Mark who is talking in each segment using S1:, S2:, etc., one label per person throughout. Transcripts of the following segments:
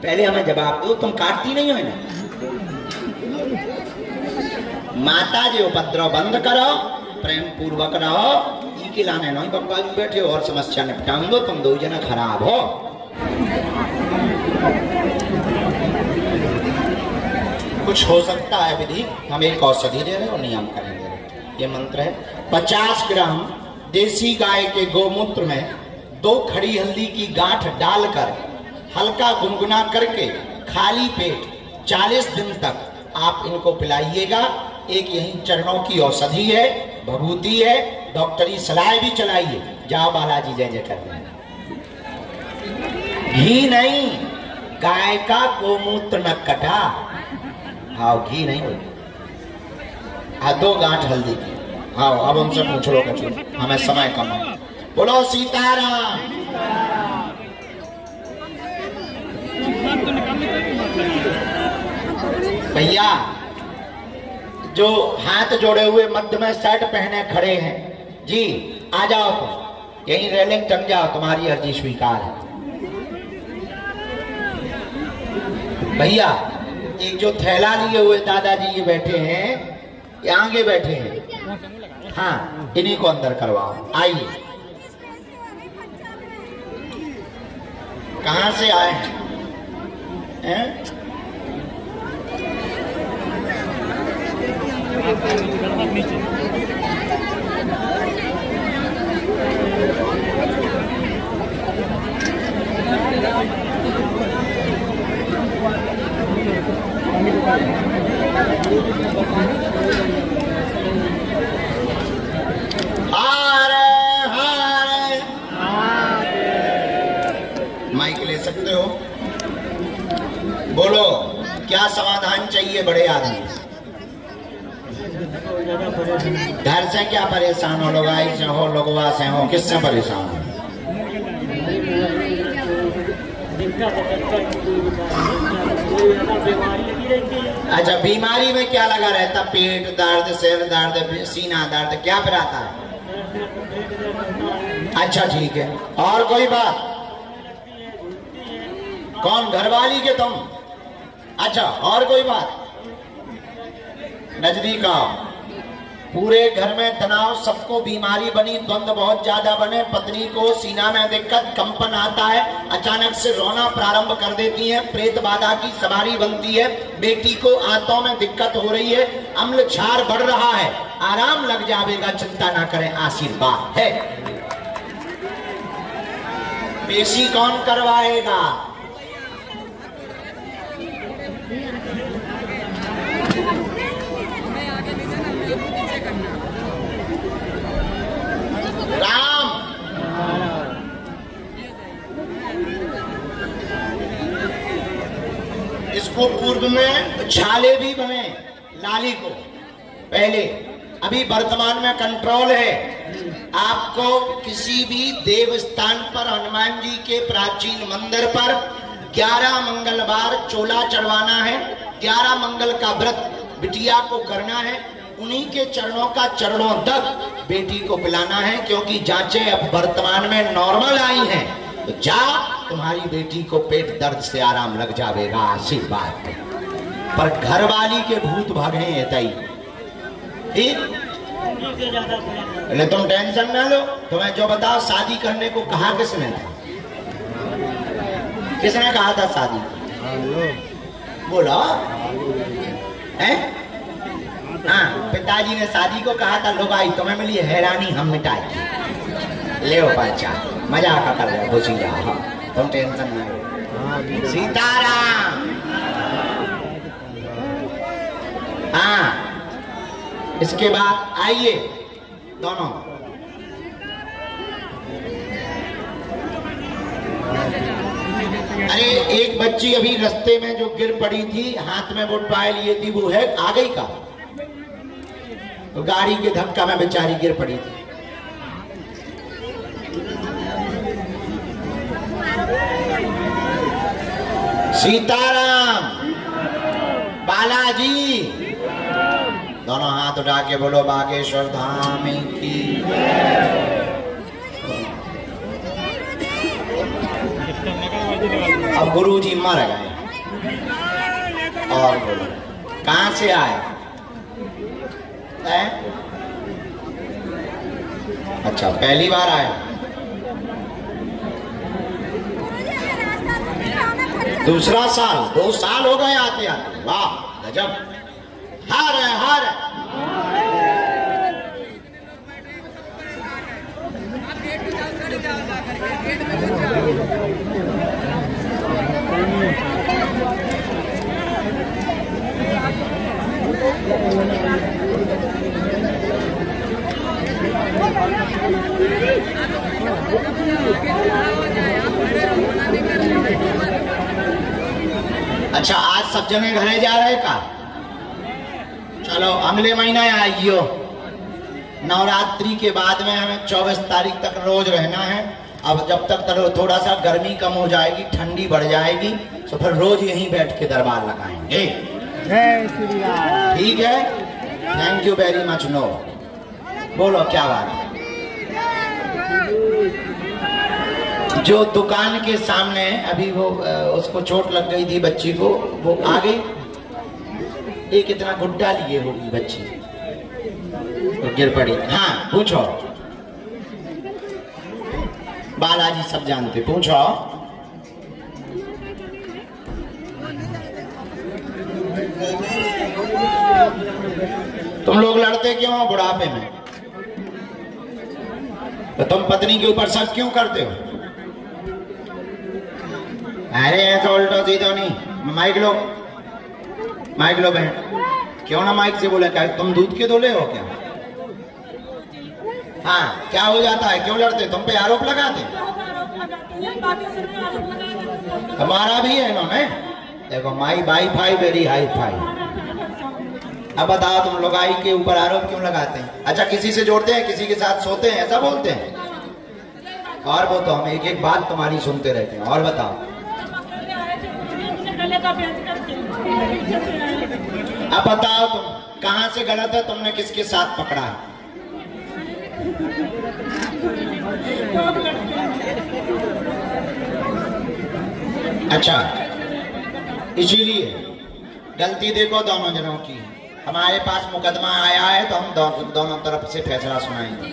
S1: पहले हमें जवाब दो, तुम काटती नहीं हो ना। माता जी उपद्रव बंद करो, प्रेम पूर्वक रहो, के लाने नहीं बप्पा जी बैठे और समस्या निपटाऊं दो, तुम दो जना खराब हो। कुछ हो सकता है विधि, हम एक औषधि दे रहे और नियम करेंगे। ये मंत्र है 50 ग्राम देसी गाय के गोमूत्र में 2 खड़ी हल्दी की गांठ डालकर हल्का गुनगुना करके खाली पेट 40 दिन तक आप इनको पिलाइएगा। एक यही चरणों की औषधि है, भभूति है, डॉक्टरी सलाह भी चलाइए। जाओ बालाजी जय जय कर रहे हैं। घी नहीं, गाय का गोमूत्र न कटा। हाँ घी नहीं होगी। 2 गांठ हल्दी की। हाँ अब हमसे पूछ लो कछु, हमें समय कम है। बोलो सीताराम। भैया जो हाथ जोड़े हुए मध्य में शर्ट पहने खड़े हैं जी, आ जाओ तुम यही रेलिंग टंग जाओ, तुम्हारी अर्जी स्वीकार है। भैया एक जो थैला लिए हुए दादाजी ये बैठे हैं, ये आगे बैठे हैं, हाँ इन्हीं को अंदर करवाओ। आइए, कहां से आए हैं? माइक ले सकते हो? बोलो क्या समाधान चाहिए बड़े आदमी? घर से क्या परेशान हो? लोगाई से हो, लोगवा से हो, किससे परेशान हो? अच्छा बीमारी में क्या लगा रहता? पेट दर्द, सिर दर्द, सीना दर्द, क्या फिर आता है? अच्छा ठीक है, और कोई बात? कौन? घरवाली के तुम? अच्छा और कोई बात? नजदीक आओ। पूरे घर में तनाव, सबको बीमारी बनी, द्वंद्व बहुत ज्यादा बने, पत्नी को सीना में दिक्कत, कंपन आता है, अचानक से रोना प्रारंभ कर देती है, प्रेत बाधा की सवारी बनती है, बेटी को आंतों में दिक्कत हो रही है, अम्ल क्षार बढ़ रहा है, आराम लग जाएगा, चिंता ना करें, आशीर्वाद है। पेशी कौन करवाएगा? राम। इसको पूर्व में छाले भी बने लाली को पहले, अभी वर्तमान में कंट्रोल है। आपको किसी भी देव स्थान पर, हनुमान जी के प्राचीन मंदिर पर 11 मंगलवार चोला चढ़वाना है। 11 मंगल का व्रत बिटिया को करना है, उन्हीं के चरणों का चरणों तक बेटी को पिलाना है, क्योंकि जांचें अब वर्तमान में नॉर्मल आई हैं। तो जा, तुम्हारी बेटी को पेट दर्द से आराम लग जाएगा, आशीर्वाद। पर घरवाली के भूत भागे तई, ठीक? तुम टेंशन ना लो, तुम्हें जो बताओ शादी करने को कहा किसने था? किसने कहा था शादी? बोलो हैं? हाँ, पिताजी ने शादी को कहा था, लोग आई तुम्हें मिली हैरानी, हम मिटाए। ले बच्चा, मजाक कर रहे हो, खुशी जाओ, तुम टेंशन ना लो। सीताराम। हाँ, इसके बाद आइए दोनों। अरे एक बच्ची अभी रास्ते में जो गिर पड़ी थी, हाथ में वो टॉय लिए थी, वो है आ गई का? तो गाड़ी के धक्का में बेचारी गिर पड़ी थी। सीताराम। बालाजी। दोनों हाथ उठा के बोलो बागेश्वर धाम की। अब गुरुजी मर गए। और बोलो, कहां से आए हैं? अच्छा, पहली बार आए। दूसरा साल, 2 साल हो गए आते आते। वाह गजब, हार है हार है। अच्छा, आज सब जने घरे जा रहे का? चलो अगले महीना आइयो। नवरात्रि के बाद में हमें 24 तारीख तक रोज रहना है। अब जब तक थोड़ा सा गर्मी कम हो जाएगी, ठंडी बढ़ जाएगी, तो फिर रोज यहीं बैठ के दरबार लगाएंगे। ठीक है, thank you very much. No बोलो क्या बात है? जो दुकान के सामने अभी वो उसको चोट लग गई थी बच्ची को, वो आ गई, एक इतना गुड्डा लिए होगी बच्ची, तो गिर पड़ी। हाँ पूछो, बालाजी सब जानते, पूछो। तुम लोग लड़ते क्यों हो बुढ़ापे में? तो तुम पत्नी के ऊपर शक क्यों करते हो? अरे ऐसा उल्टा सीधा नहीं। माइक लो, माइक लो बहन। क्यों ना माइक से बोले? क्या तुम दूध के दोले हो क्या? हाँ, क्या हो जाता है? क्यों लड़ते? तुम पे आरोप लगाते? हमारा भी है इन्होंने। देखो, my WiFi very hi-fi. अब बताओ, तुम लोग आई के ऊपर आरोप क्यों लगाते हैं? अच्छा, किसी से जोड़ते हैं, किसी के साथ सोते हैं, ऐसा बोलते हैं? और वो तो हम एक एक बात तुम्हारी सुनते रहते हैं। और बताओ, अब बताओ तुम कहां से गलत है? तुमने किसके साथ पकड़ा है? अच्छा, इसीलिए गलती देखो दोनों जनों की। हमारे पास मुकदमा आया है तो हम दोनों तरफ से फैसला सुनाएंगे।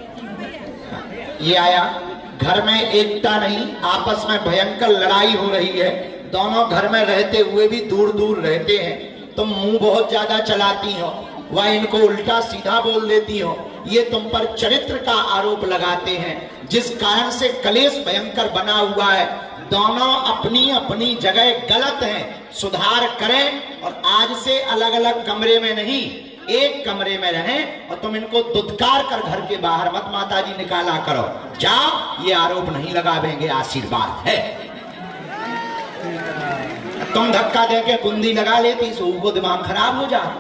S1: ये आया, घर में एकता नहीं, आपस में भयंकर लड़ाई हो रही है, दोनों घर में रहते हुए भी दूर दूर रहते हैं। तुम मुंह बहुत ज्यादा चलाती हो, वह इनको उल्टा सीधा बोल देती हो, ये तुम पर चरित्र का आरोप लगाते हैं, जिस कारण से कलेश भयंकर बना हुआ है। दोनों अपनी अपनी जगह गलत हैं, सुधार करें और आज से अलग अलग कमरे में नहीं, एक कमरे में रहें। और तुम इनको दुत्कार कर घर के बाहर मत माताजी निकाला करो। जाओ, ये आरोप नहीं लगावेंगे, आशीर्वाद है। तुम धक्का देके कुंदी लगा लेती तो वो दिमाग खराब हो जाए।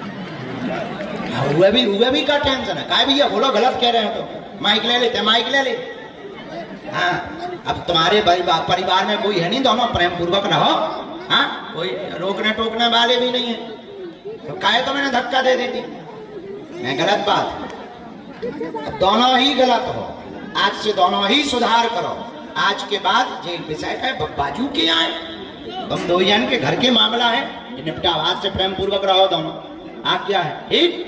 S1: हुए भी का टेंशन है? काय भैया बोलो, गलत कह रहे हो तो माइक ले लेते, माइक ले ले। हाँ, अब तुम्हारे परिवार में कोई है नहीं, दोनों प्रेम पूर्वक रहो। हाँ, कोई रोकने टोकने वाले भी नहीं है, तो काहे तो मैंने धक्का दे देती? मैं गलत बात, दोनों ही गलत हो। आज से दोनों ही सुधार करो। आज के बाद ये विषय का बाजू के आए, तुम दो जन के घर के मामला है, निपटा। आज से प्रेम पूर्वक रहो दोनों। आप क्या है? ठीक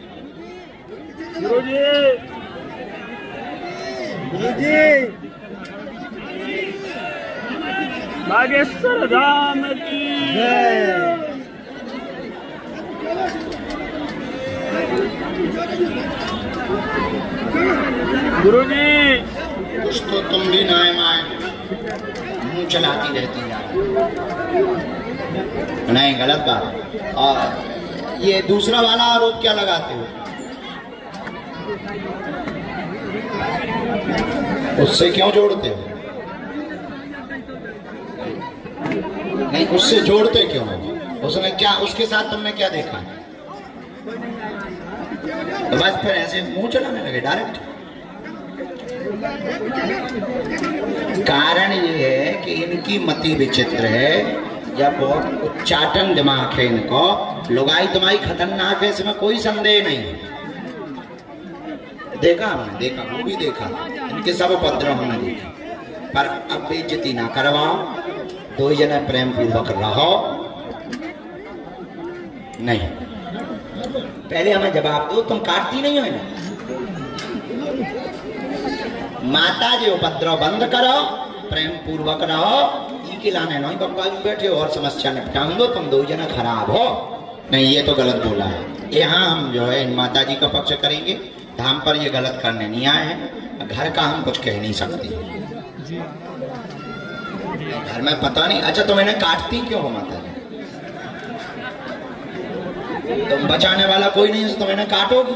S2: बागेश्वर धाम की जय। गुरुजी,
S1: कुछ तो तुम भी नाय माए मुंह चलाती रहती यार, नहीं गलत बात। और ये दूसरा वाला आरोप क्या लगाते हो? उससे क्यों जोड़ते हो? नहीं, उससे जोड़ते क्यों हो? उसने क्या, उसके साथ तुमने क्या देखा? तो बस फिर ऐसे मुंह चलाने लगे डायरेक्ट। कारण ये है कि इनकी मति विचित्र है, या बहुत उच्चाटन दिमाग है इनको। लुगाई तुम्हारी खतरनाक है, इसमें कोई संदेह नहीं। देखा हमने, देखा, वो भी देखा, इनके सब उपद्रव हमने देखे। पर अब बेइज्जती ना करवाओ, दो जने प्रेम पूर्वक रहो। नहीं, पहले हमें जवाब दो, तुम काटती नहीं हो ना? माता जी उपद्रव बंद करो, प्रेम पूर्वक रहो, के लाने नहीं बप्पा जी बैठे और समस्या निपटाऊं दो, तुम दो जना खराब हो। नहीं, ये तो गलत बोला है। यहाँ हम जो है इन माता जी का पक्ष करेंगे, धाम पर ये गलत करने नहीं आए हैं, घर का हम कुछ कह नहीं सकते। घर में पता नहीं। अच्छा, तुम इन्हें काटती क्यों हो माता जी? तुम बचाने वाला कोई नहीं है, तुम इन्हें काटोगी?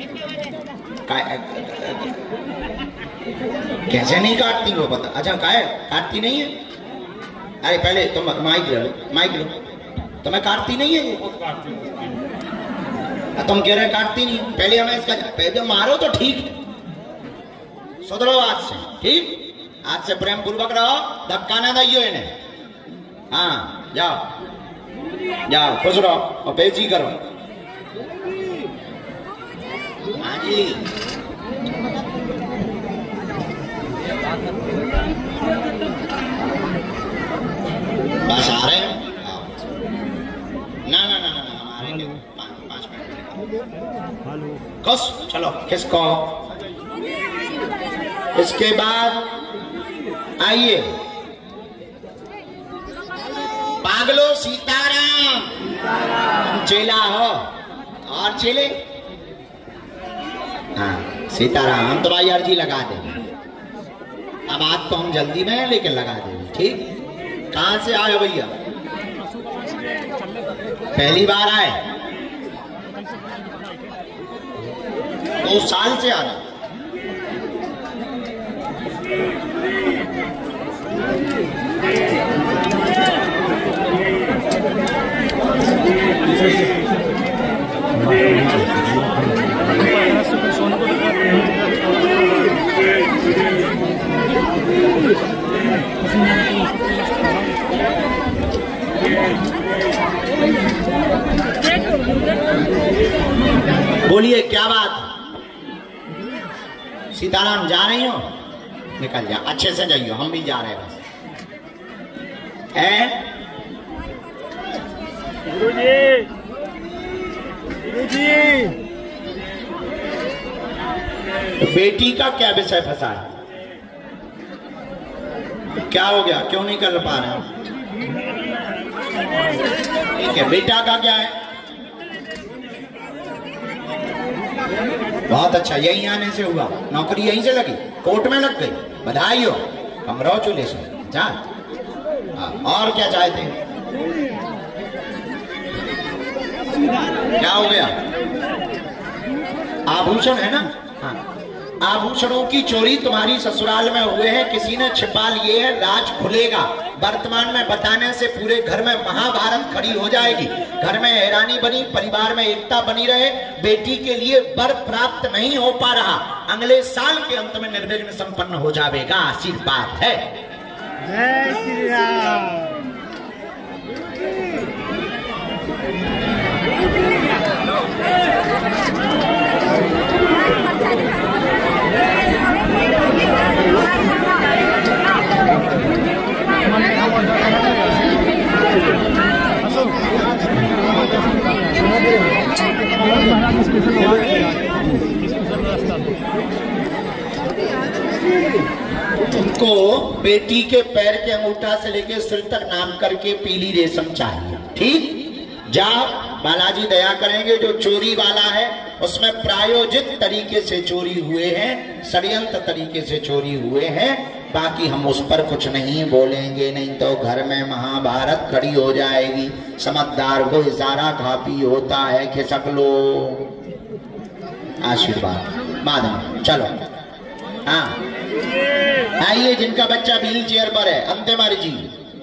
S1: कैसे नहीं काटती हो पता? अच्छा, काटती नहीं है? अरे पहले तुम माइक लो, तुम्हें काटती नहीं है? तुम कह रहे काटती नहीं, पहले हमें इसका पहले मारो तो ठीक है, सुधरो आज से, ठीक? आज से प्रेम पूर्वक रहो, धक्का ना दियो इन्हें। हाँ, जाओ जाओ, खुश रहो और बेची करो। हाँ जी, बस आ रहे हैं। ना ना ना ना, हमारे 5 मिनट। खुश, चलो किसको? इसके बाद आइए, पागलो सीताराम, चेला हो और चेले। हाँ, सीताराम, हम तुम्हारी अर्जी लगा देंगे। अब आज तो हम जल्दी में लेकिन लगा देंगे, ठीक? कहां से आए भैया? पहली बार आए? 2 साल से आ रहे? बोलिए क्या बात? सीताराम जा रही हो? निकल जा, अच्छे से जाइयो, हम भी जा रहे हैं बस। गुरुजी, बेटी का क्या विषय फंसा है? क्या हो गया, क्यों नहीं कर पा रहे? ठीक है, बेटा का क्या है? बहुत अच्छा, यहीं आने से हुआ, नौकरी यहीं से लगी, कोर्ट में लग गई, बधाई हो, कांग्रेचुलेशन। जा, और क्या चाहते हैं? क्या हो गया? आभूषण है ना? हाँ, आभूषणों की चोरी तुम्हारी ससुराल में हुए हैं, किसी ने छिपा लिए हैं, राज खुलेगा। वर्तमान में बताने से पूरे घर में महाभारत खड़ी हो जाएगी, घर में हैरानी बनी, परिवार में एकता बनी रहे। बेटी के लिए वर प्राप्त नहीं हो पा रहा, अगले साल के अंत में निर्विघ्न संपन्न हो जाएगा, आशीर्वाद है।
S2: जय श्री राम।
S1: तुमको बेटी के पैर के अंगूठा से लेकर सिर तक नाम करके पीली रेशम चाहिए, ठीक? जाओ, बालाजी दया करेंगे। जो चोरी वाला है उसमें प्रायोजित तरीके से चोरी हुए हैं, षड्यंत्र तरीके से चोरी हुए हैं, बाकी हम उस पर कुछ नहीं बोलेंगे, नहीं तो घर में महाभारत खड़ी हो जाएगी। समझदार को इशारा काफी होता है, खिसक लो, आशीर्वाद बाद में। चलो, हाँ आइए, जिनका बच्चा व्हील चेयर पर है, अंतिम जी।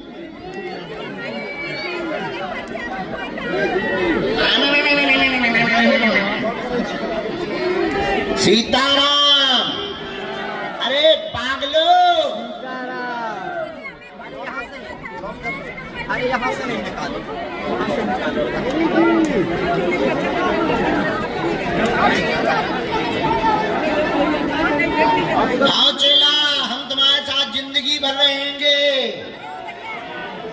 S1: सीताराम, अरे पागलो,
S3: अरे यहाँ से नहीं निकालो,
S1: आओ चेला, हम तुम्हारे साथ जिंदगी भर रहेंगे।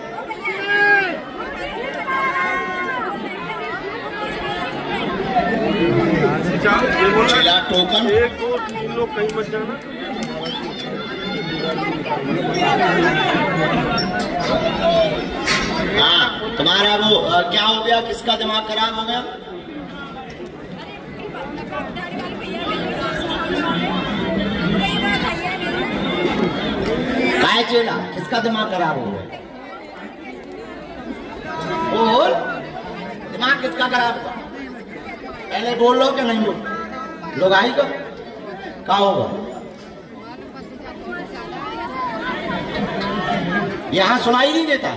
S1: जिला टोकन
S2: एक दो तीन लोग कहीं मत जाना।
S1: हाँ, तुम्हारा वो क्या हो गया, किसका दिमाग खराब हो गया? काय चेला, किसका दिमाग खराब हो गया? और दिमाग किसका खराब हुआ? पहले बोल लो कि नहीं बोल? लोग आई को क्या होगा? यहां सुनाई नहीं देता,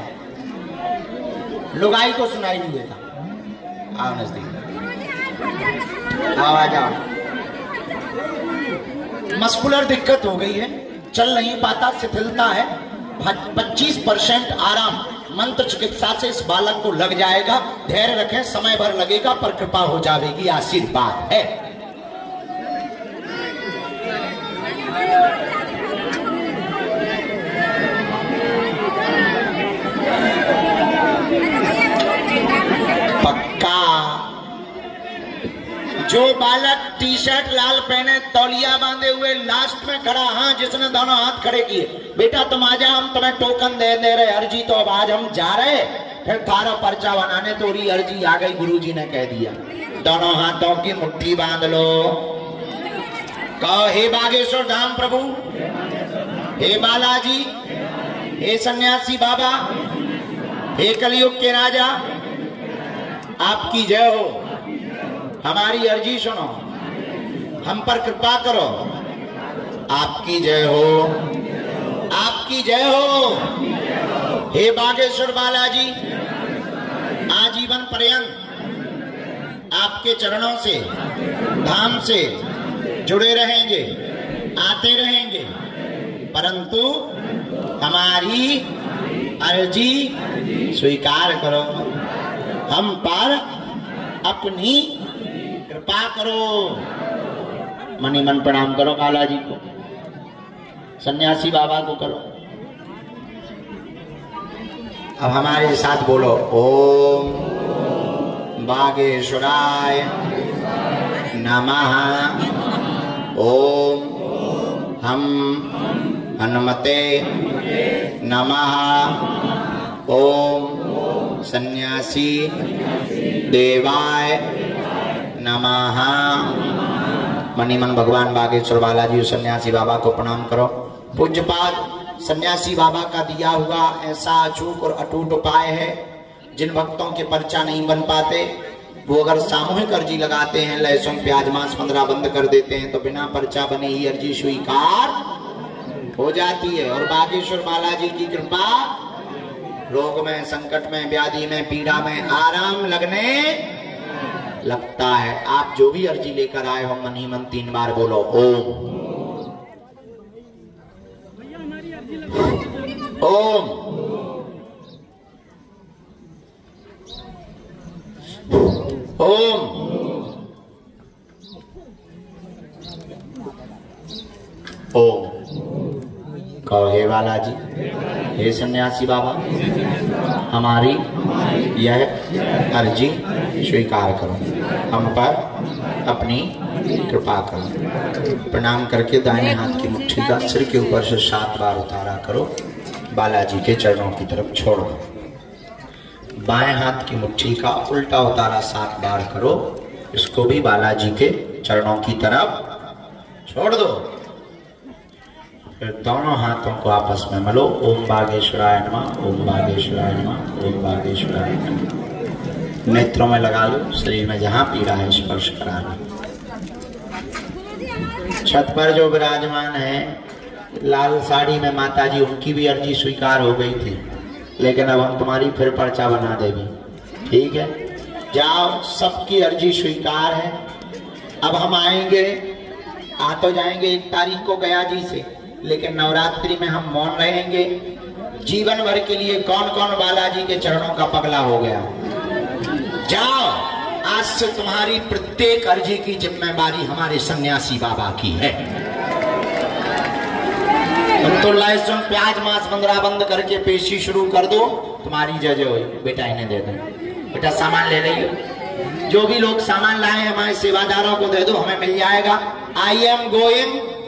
S1: लुगाई को सुनाई नहीं देता। आओ नजदीक, आवाज आओ। मस्कुलर दिक्कत हो गई है, चल नहीं पाता, शिथिलता है। 25% आराम मंत्र चिकित्सा से इस बालक को लग जाएगा। धैर्य रखें, समय भर लगेगा पर कृपा हो जाएगी, आशीर्वाद है। पक्का जो बालक टी शर्ट लाल पहने, तौलिया बांधे हुए लास्ट में खड़ा, हाँ जिसने दोनों हाथ खड़े किए, बेटा तुम आ जाओ, हम तुम्हें टोकन दे रहे अर्जी, तो अब आज हम जा रहे। फिर थारा पर्चा बनाने तोरी अर्जी आ गई, गुरुजी ने कह दिया दोनों हाथों की मुट्ठी बांध लो। कहो हे बागेश्वर धाम प्रभु, हे बालाजी, हे सन्यासी बाबा, हे कलयुग के राजा, आपकी जय हो। हमारी अर्जी सुनो, हम पर कृपा करो। आपकी जय हो, आपकी जय हो। हे बागेश्वर बालाजी, आजीवन पर्यंत आपके चरणों से, धाम से जुड़े रहेंगे, आते रहेंगे, परंतु हमारी अर्जी स्वीकार करो। हम पर अपनी कृपा करो। मनी मन प्रणाम करो बालाजी को, सन्यासी बाबा को करो। अब हमारे साथ बोलो, ओम बागेश्वराय नमः। ओम हम हनुमते नमः। ओम सन्यासी देवाय नमः। मणिमन भगवान बागेश्वर बालाजी सन्यासी बाबा को प्रणाम करो। पूज्यपाद सन्यासी बाबा का दिया हुआ ऐसा अचूक और अटूट उपाय है, जिन भक्तों के पर्चा नहीं बन पाते वो अगर सामूहिक अर्जी लगाते हैं, लहसुन प्याज मांस 15 बंद कर देते हैं, तो बिना पर्चा बने ही अर्जी स्वीकार हो जाती है। और बागेश्वर बालाजी की कृपा, रोग में, संकट में, व्याधि में, पीड़ा में आराम लगने लगता है। आप जो भी अर्जी लेकर आए हो, मन ही मन 3 बार बोलो ओम। ओम ओम ओम। कहो हे बालाजी, हे सन्यासी बाबा, हमारी यह अर्जी स्वीकार करो, हम पर अपनी कृपा करो। प्रणाम करके दाहिने हाथ की मुट्ठी का सिर के ऊपर से 7 बार उतारा करो, बालाजी के चरणों की तरफ छोड़ दो। बाएं हाथ की मुट्ठी का उल्टा उतारा 7 बार करो, इसको भी बालाजी के चरणों की तरफ छोड़ दो। फिर दोनों हाथों को आपस में मलो, ओम बागेश्वराय नमः, ओम बागेश्वराय नमः, ओम बागेश्वराय नमः। नेत्रों में लगा लो, शरीर में जहां पीड़ा है स्पर्श करा लो। छत पर जो विराजमान है लाल साड़ी में माता जी, उनकी भी अर्जी स्वीकार हो गई थी, लेकिन अब हम तुम्हारी फिर पर्चा बना देंगे, ठीक है? जाओ, सबकी अर्जी स्वीकार है। अब हम आएंगे, आ तो जाएंगे 1 तारीख को गया जी से, लेकिन नवरात्रि में हम मौन रहेंगे। जीवन भर के लिए कौन कौन बालाजी के चरणों का पगला हो गया? जाओ, आज से तुम्हारी प्रत्येक अर्जी की जिम्मेदारी हमारे सन्यासी बाबा की है। तुम तो लहसुन प्याज मांस 15 बंद करके पेशी शुरू कर दो, तुम्हारी जय जय हो। बेटा इन्हें दे दो, बेटा सामान ले रही हो, जो भी लोग सामान लाए हमारे सेवादारों को दे दो, हमें मिल जाएगा। I am going